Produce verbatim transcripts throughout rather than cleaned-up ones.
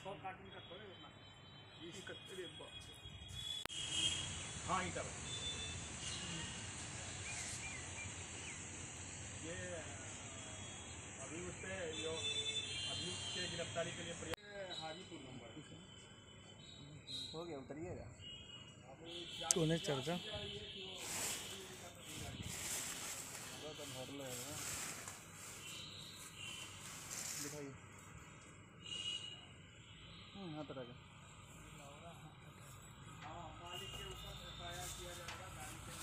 सौ कार्टून का थोड़े होना हाँ ही कर ये अभी उस पर जो अभी उसके गिरफ्तारी के लिए हाजीपुर नंबर हो गया, उतरिएगा कोने चर्चा दिखाइए। हाँ तो रखा हाँ मालिक के ऊपर एफ आई आर किया जाएगा गाड़ी के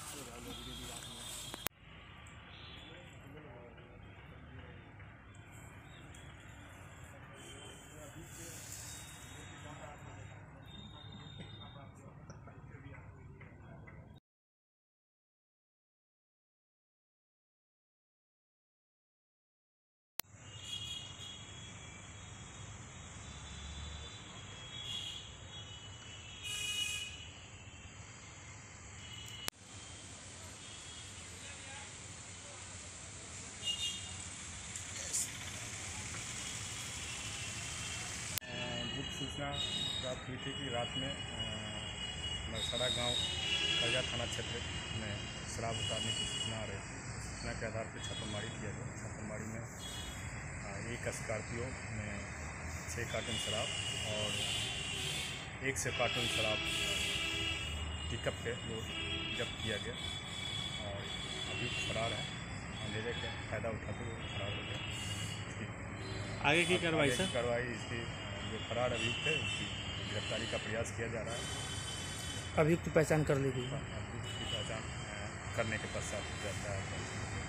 गुप्त सूचना प्राप्त हुई थी कि रात में नरसड़ा गांव खरजा थाना क्षेत्र में शराब उतारने की सूचना आ रही थी। सूचना के आधार पर छापेमारी किया गया। छापेमारी में एक स्कॉर्पियो में छः कार्टन शराब और एक से कार्टन शराब पिकअप के जो जब्त किया गया और अभियुक्त फरार है। अंधेरे के फ़ायदा उठाते हुए फरार हो गया। आगे की कार्रवाई सर कार्रवाई इसकी जो फरार अभियुक्त है उसकी गिरफ्तारी का प्रयास किया जा रहा है। अभियुक्त की पहचान कर ली गई। अभियुक्त की पहचान करने के पश्चात गिरफ्तार